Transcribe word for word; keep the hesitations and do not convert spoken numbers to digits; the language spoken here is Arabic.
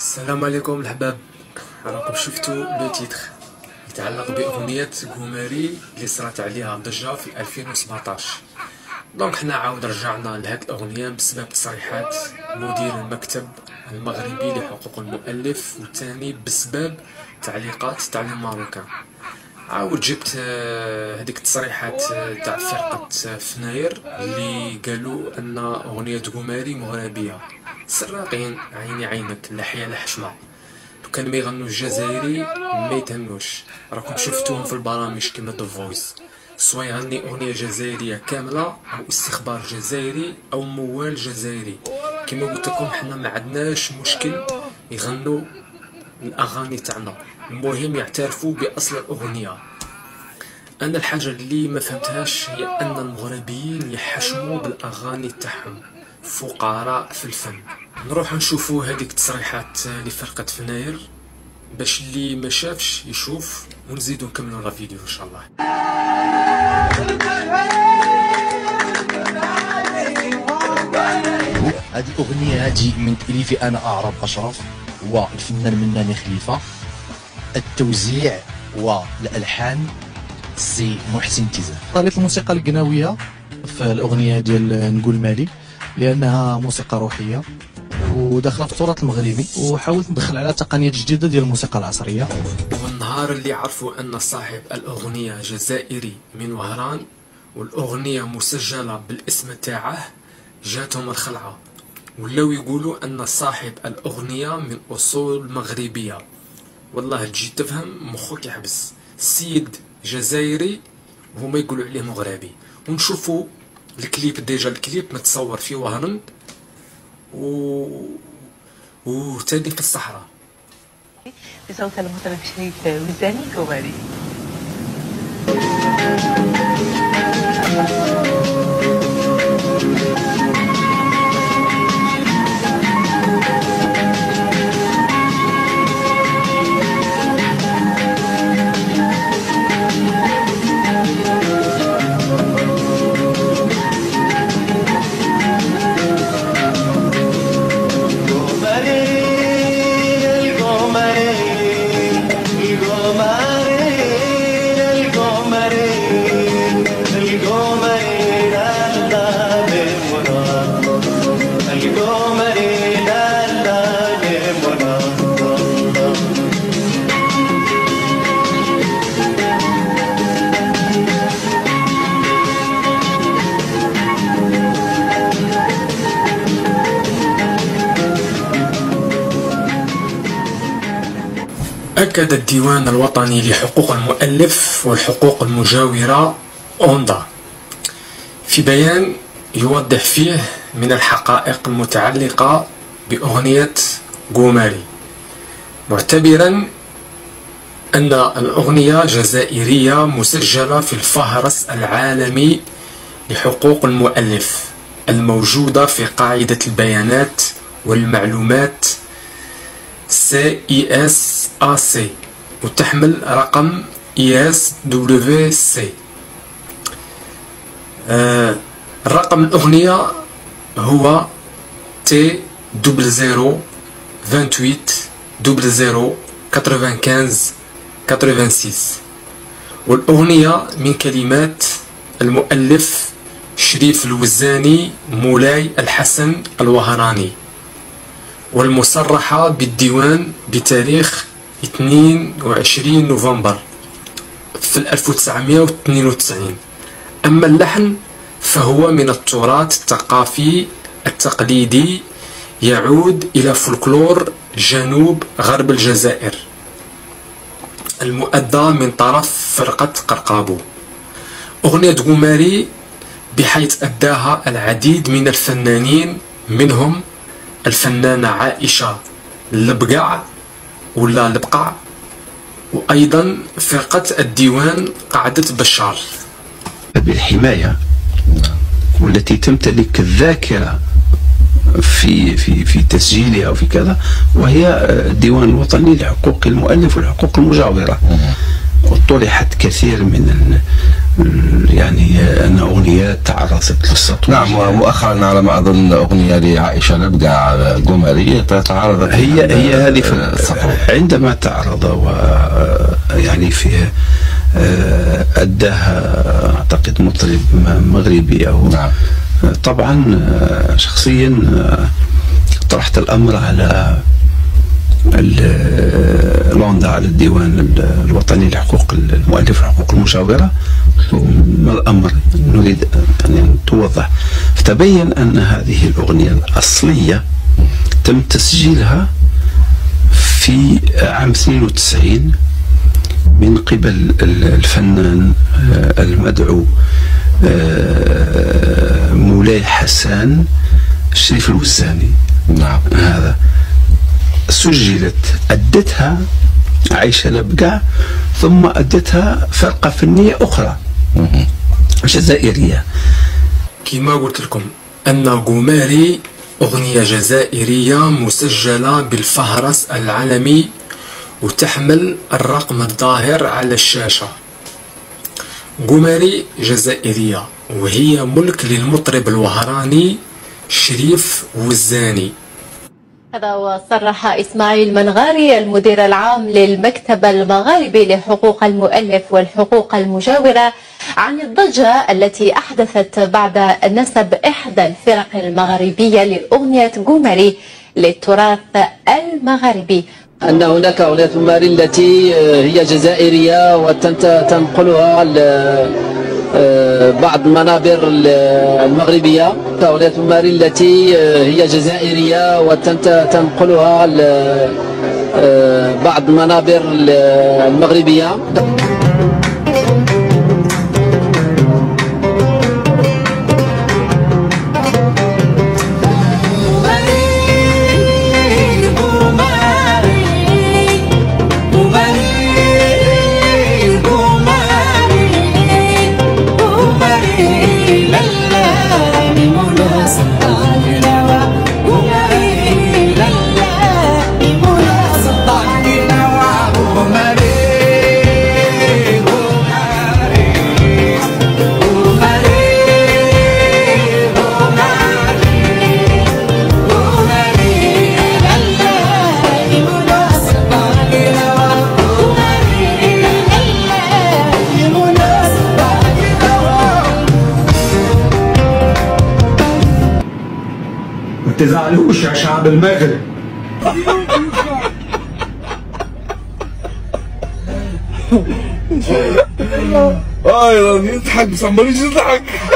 السلام عليكم الحباب. راكم شفتوا لو تيتر يتعلق باغنيه غوماري اللي صرات عليها ضجه في ألفين وسبعطاش. دونك حنا عاود رجعنا لهاد الاغنيه بسبب تصريحات مدير المكتب المغربي لحقوق المؤلف، وثاني بسبب تعليقات تاع الماروكان. عاود جبت هذيك التصريحات تاع فرقه فناير اللي قالوا ان اغنيه غوماري مغربيه. سراقين عيني عينك لحيه لحشمه، لو كان ما يغنوا الجزائري ما يتهموش. راكم شفتوهم في البرامج كيما ذا فويس، سوا يغني اغنيه جزائريه كامله او استخبار جزائري او موال جزائري. كيما قلت لكم حنا ما عندناش مشكل يغنوا الاغاني تاعنا، المهم يعترفوا باصل الاغنيه. انا الحاجه اللي ما فهمتهاش هي ان المغربيين يحشموا بالاغاني تاعهم، فقراء في الفن. نروح نشوفوا هذيك التصريحات لفرقه فناير باش اللي ما شافش يشوف، ونزيدو نكملوا الفيديو ان شاء الله. هذه اغنيه هذه من تاليفي انا اعرب اشرف والفنان مناني خليفه، التوزيع والالحان سي محسن تيزان. طريقه الموسيقى القناويه في الاغنيه ديال نقول مالي لانها موسيقى روحيه وداخله في التراث المغربي، وحاولت ندخل على تقنيات جديده ديال الموسيقى العصريه. والنهار اللي عرفوا ان صاحب الاغنيه جزائري من وهران والاغنيه مسجله بالاسم تاعه جاتهم الخلعه، ولاو يقولوا ان صاحب الاغنيه من اصول مغربيه. والله تجي تفهم مخك يحبس، السيد جزائري وهما يقولوا عليه مغربي. ونشوفوا الكليب، ديجا الكليب متصور في وهران و وتاني في الصحراء. بصوت المطرب شريف وزاني غوماري. أكد الديوان الوطني لحقوق المؤلف والحقوق المجاورة أوندا في بيان يوضح فيه من الحقائق المتعلقة بأغنية غوماري، معتبرا أن الأغنية جزائرية مسجلة في الفهرس العالمي لحقوق المؤلف الموجودة في قاعدة البيانات والمعلومات سي إي إس إيه سي، وتحمل رقم إي إس دبليو سي. آه الرقم الأغنية هو تي دبل زيرو ثمانية دبل زيرو خمسة خمسة ثمانية ستة، والأغنية من كلمات المؤلف شريف الوزاني مولاي الحسن الوهراني، والمصرحة بالديوان بتاريخ اثنين وعشرين نوفمبر في ألف وتسعمائة واثنين وتسعين. أما اللحن فهو من التراث الثقافي التقليدي، يعود إلى فولكلور جنوب غرب الجزائر المؤدى من طرف فرقة قرقابو. أغنية غوماري بحيث أداها العديد من الفنانين، منهم الفنانة عائشة البقع ولا البقع، وأيضا فرقة الديوان قاعدة بشار. بالحماية والتي تمتلك الذاكرة في في في تسجيلها وفي كذا، وهي الديوان الوطني لحقوق المؤلف والحقوق المجاورة. وطرحت كثير من ال يعني أن أغنيات تعرضت للسطو. نعم، ومؤخرا على ما أظن أغنية لعائشة لبقع قمري تعرضت. هي هي هذه في السطو عندما تعرض، ويعني في أداها أعتقد مطرب مغربي أو نعم. طبعا شخصيا طرحت الأمر على لوندا، على الديوان الوطني لحقوق المؤلف وحقوق المشاورة. ما الأمر نريد أن توضح. فتبين أن هذه الأغنية الأصلية تم تسجيلها في عام اثنين وتسعين من قبل الفنان المدعو مولاي حسان الشريف الوزاني. نعم. هذا سجلت، أدتها عائشة لبقع، ثم أدتها فرقة فنية أخرى جزائرية. كما قلت لكم أن قمري أغنية جزائرية مسجلة بالفهرس العالمي وتحمل الرقم الظاهر على الشاشة. قمري جزائرية وهي ملك للمطرب الوهراني شريف وزاني. هذا وصرح إسماعيل منغاري المدير العام للمكتب المغاربي لحقوق المؤلف والحقوق المجاورة عن الضجة التي أحدثت بعد نسب إحدى الفرق المغربية لأغنية قمري للتراث المغربي. أن هناك أغنية قمري التي هي جزائرية وتنقلها بعض المنابر المغربية. أغنية قمري التي هي جزائرية وتنقلها بعض المنابر المغربية. ما تزعلوش يا شعب المغرب. اه يضحك بس عمال يضحك.